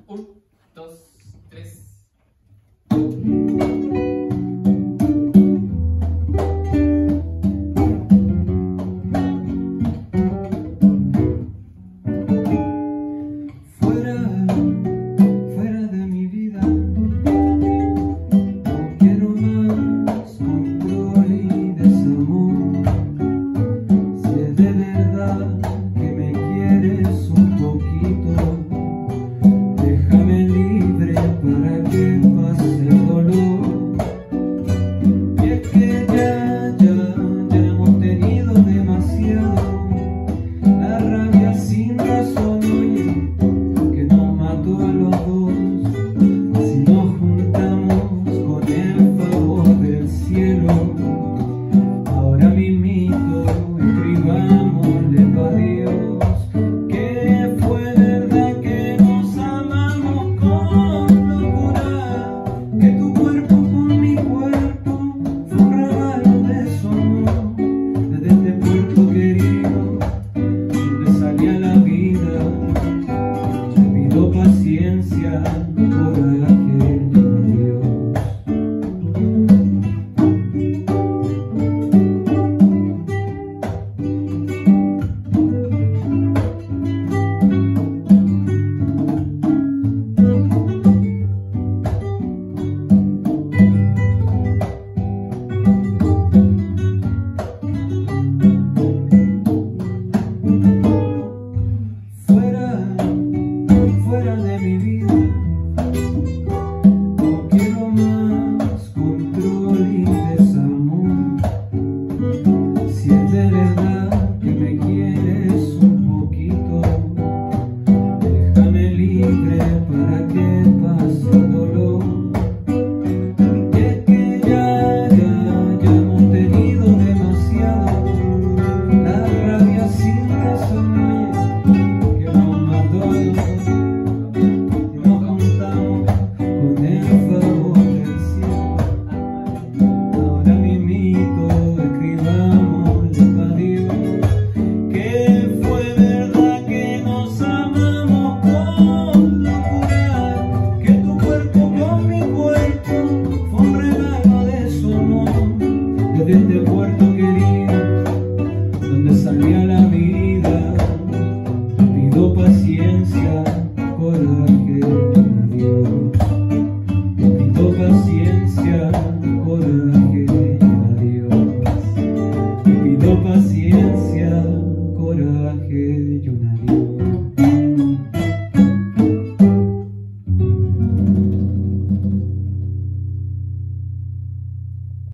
1, 2, 3. Fuera de mi vida, no quiero más control y desamor. Si es de verdad que me quieres un poquito, déjame libre para que pase el dolor. Y es que ya hemos tenido demasiado, la rabia sin razón, oye, que nos mató a los dos. Si nos juntamos con el favor del cielo, ahora mismito escribámosle pa' Dios que fue verdad que nos amamos con locura, que tu cuerpo con mi cuerpo fue un regalo de su amor, desde este puerto querido donde salía la vida. Te pido paciencia, coraje, adiós. Fuera de mi vida.